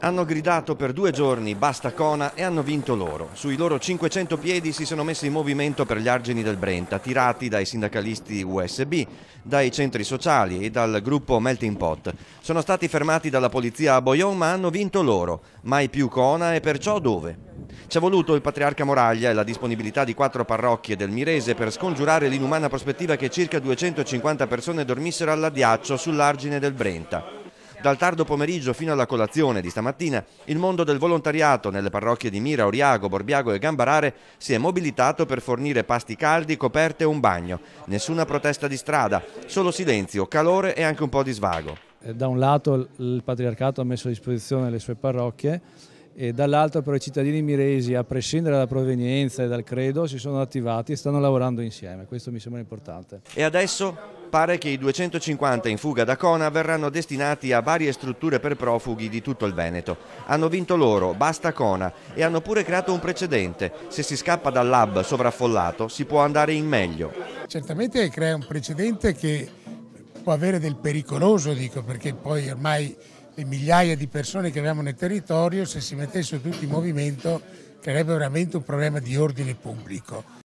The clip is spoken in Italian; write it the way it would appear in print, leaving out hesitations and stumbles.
Hanno gridato per 2 giorni basta Cona e hanno vinto loro. Sui loro 500 piedi si sono messi in movimento per gli argini del Brenta, tirati dai sindacalisti USB, dai centri sociali e dal gruppo Melting Pot. Sono stati fermati dalla polizia a Bojon ma hanno vinto loro. Mai più Cona e perciò dove? Ci è voluto il patriarca Moraglia e la disponibilità di 4 parrocchie del Mirese per scongiurare l'inumana prospettiva che circa 250 persone dormissero all'addiaccio sull'argine del Brenta. Dal tardo pomeriggio fino alla colazione di stamattina, il mondo del volontariato nelle parrocchie di Mira, Oriago, Borbiago e Gambarare si è mobilitato per fornire pasti caldi, coperte e un bagno. Nessuna protesta di strada, solo silenzio, calore e anche un po' di svago. Da un lato il patriarcato ha messo a disposizione le sue parrocchie e dall'altro però i cittadini miresi, a prescindere dalla provenienza e dal credo, si sono attivati e stanno lavorando insieme. Questo mi sembra importante. E adesso pare che i 250 in fuga da Cona verranno destinati a varie strutture per profughi di tutto il Veneto. Hanno vinto loro, basta Cona, e hanno pure creato un precedente. Se si scappa dal lab sovraffollato si può andare in meglio. Certamente crea un precedente che può avere del pericoloso, dico, perché poi ormai le migliaia di persone che abbiamo nel territorio, se si mettessero tutti in movimento, creerebbe veramente un problema di ordine pubblico.